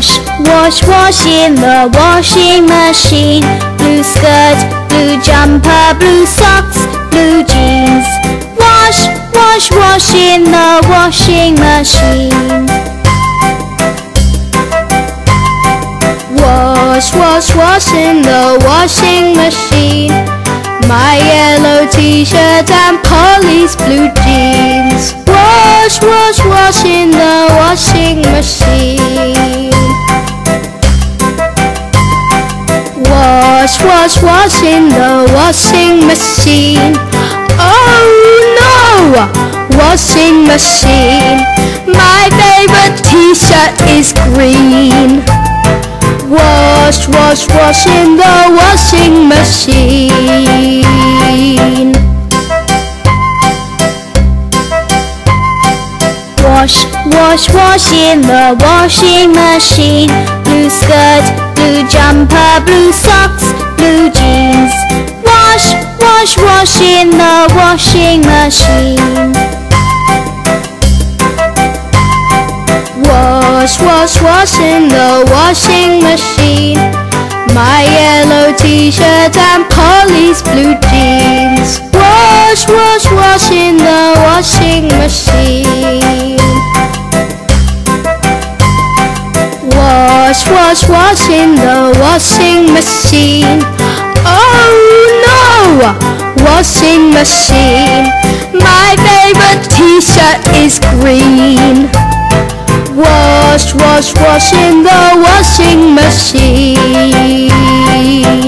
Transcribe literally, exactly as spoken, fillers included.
Wash, wash, wash in the washing machine. Blue skirt, blue jumper, blue socks, blue jeans. Wash, wash, wash in the washing machine. Wash, wash, wash in the washing machine. My yellow t-shirt and Polly's blue jeans. Wash, wash, wash in the washing machine. Wash, wash, wash in the washing machine. Oh no! Washing machine. My favorite t-shirt is green. Wash, wash, wash in the washing machine. Wash, wash, wash in the washing machine. Blue skirt, blue jumper, blue socks, blue jeans. Wash, wash, wash in the washing machine. Wash, wash, wash in the washing machine. My yellow t-shirt and Polly's blue jeans. Wash, wash, wash in the washing machine. Wash, wash, wash in the washing machine. Oh no! Washing machine. My favorite t-shirt is green. Wash, wash, wash in the washing machine.